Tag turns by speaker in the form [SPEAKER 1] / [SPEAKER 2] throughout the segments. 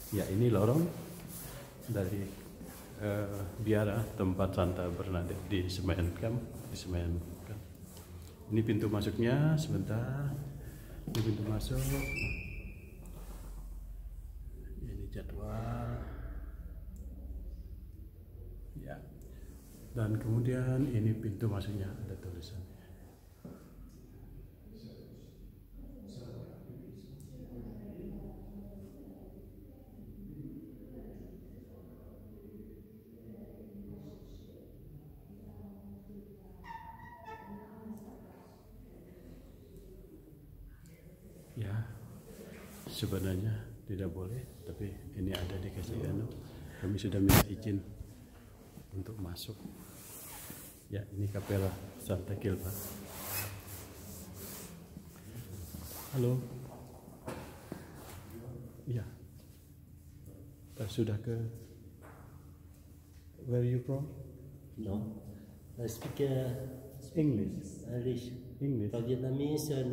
[SPEAKER 1] Ya, ini lorong dari biara tempat Santa Bernadette disemayamkan. Ini pintu masuknya, sebentar. Ini pintu masuk. Ini jadwal. Ya. Dan kemudian ini pintu masuknya, ada tulisan. Ya, sebenarnya tidak boleh, tapi ini ada dikasih kami sudah minta izin untuk masuk. Ya, ini Kapela Santa Kilpa. Halo. Ya. Sudah ke where are you from?
[SPEAKER 2] No, I speak
[SPEAKER 1] English. English.
[SPEAKER 2] Vietnamese and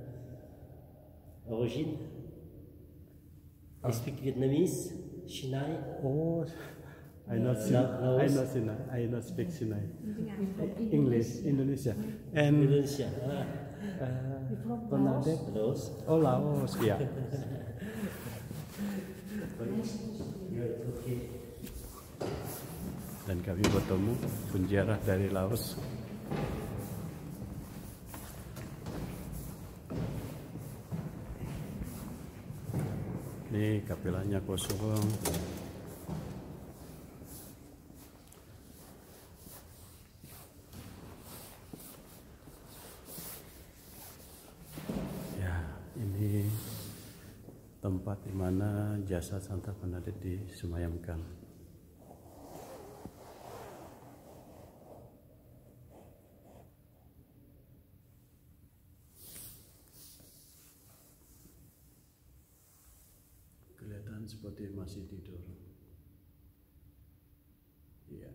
[SPEAKER 2] origin. I speak Vietnamese, Sinai.
[SPEAKER 1] Oh, I not speak Sinai. English, Indonesia. And
[SPEAKER 2] Indonesia.
[SPEAKER 1] Bernadette.
[SPEAKER 2] Laos.
[SPEAKER 1] Oh, Laos, ya. Dan kami bertemu penjara dari Laos. Ini kapelanya kosong. Ya, ini tempat di mana jasad Santa Bernadette disemayamkan. Kelihatan seperti masih tidur. Iya.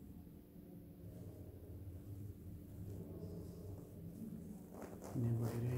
[SPEAKER 1] Ini berdiri